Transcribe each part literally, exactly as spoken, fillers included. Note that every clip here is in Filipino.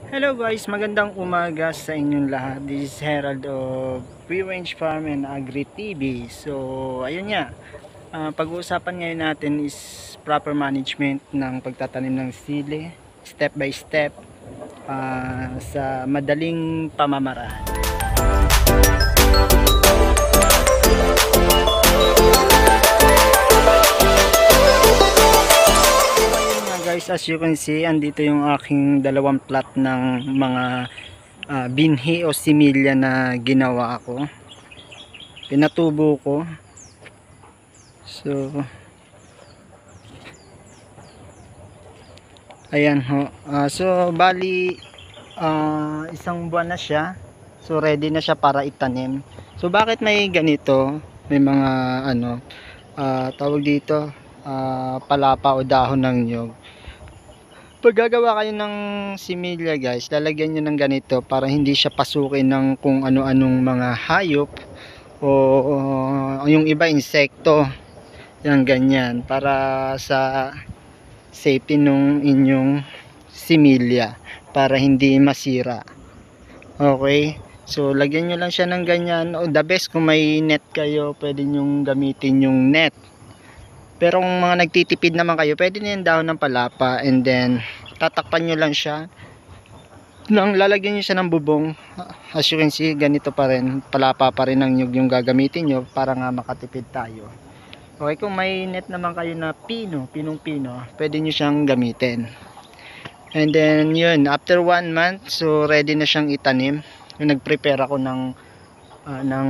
Hello guys, magandang umaga sa inyong lahat. This is Herald of Free Range Farm and Agri T V. So, ayun nga. Uh, pag-uusapan ngayon natin is proper management ng pagtatanim ng sili, step by step, uh, sa madaling pamamaraan. Guys, as you can see, andito yung aking dalawang plot ng mga uh, binhi o similya na ginawa ko. Pinatubo ko. So, ayan ho. Uh, so, bali, uh, isang buwan na siya. So, ready na siya para itanim. So, bakit may ganito? May mga, ano, uh, tawag dito, uh, palapa o dahon ng nyog. Pag gagawa kayo ng similya guys, lalagyan nyo ng ganito para hindi siya pasukin ng kung ano-anong mga hayop o, o yung iba insekto. Yan ganyan para sa safety nung inyong similya para hindi masira. Okay? So lagyan nyo lang siya ng ganyan. O the best kung may net kayo, pwede nyo gamitin yung net. Pero kung mga nagtitipid naman kayo, pwede na yung dahon ng palapa and then tatakpan nyo lang siya. Nang lalagyan nyo siya ng bubong, as you can see, ganito pa rin. Palapa pa rin ang nyug yung gagamitin nyo para nga makatipid tayo. Okay, kung may net naman kayo na pino, pinong-pino, pwede nyo siyang gamitin. And then yun, after one month, so ready na siyang itanim. Yung nag-prepare ako ng, uh, ng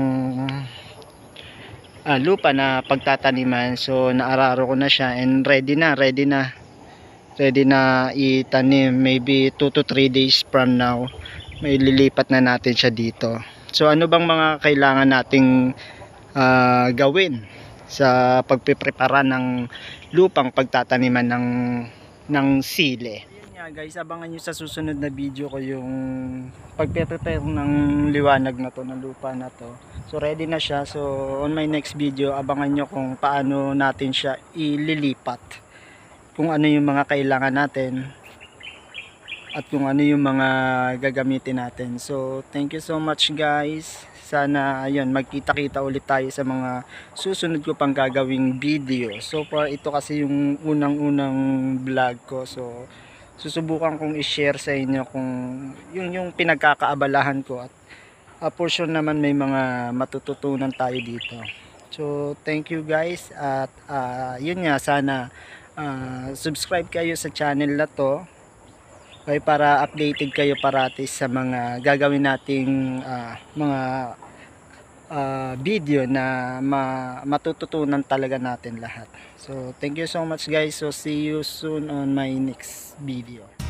Ah, lupa na pagtataniman. So naararo ko na siya and ready na ready na ready na itanim. Maybe two to three days from now may lilipat na natin siya dito. So ano bang mga kailangan nating uh, gawin sa pagpiprepara ng lupang pagtataniman ng ng sili? Ayan nga guys, abangan nyo sa susunod na video ko yung pagpe-prepare ng liwanag na to, ng lupa na to. So ready na siya. So on my next video, abangan nyo kung paano natin siya ililipat, kung ano yung mga kailangan natin at kung ano yung mga gagamitin natin. So thank you so much guys. Sana ayun, magkita-kita ulit tayo sa mga susunod ko pang gagawing video. So far ito kasi yung unang-unang vlog ko. So susubukan kong i-share sa inyo kung yung yung pinagkakaabalahan ko at uh, portion naman may mga matututunan tayo dito. So thank you guys at uh, yun nga, sana uh, subscribe kayo sa channel na to, okay, para updated kayo parati sa mga gagawin nating uh, mga uh, video na ma matututunan talaga natin lahat. So thank you so much guys. So see you soon on my next video.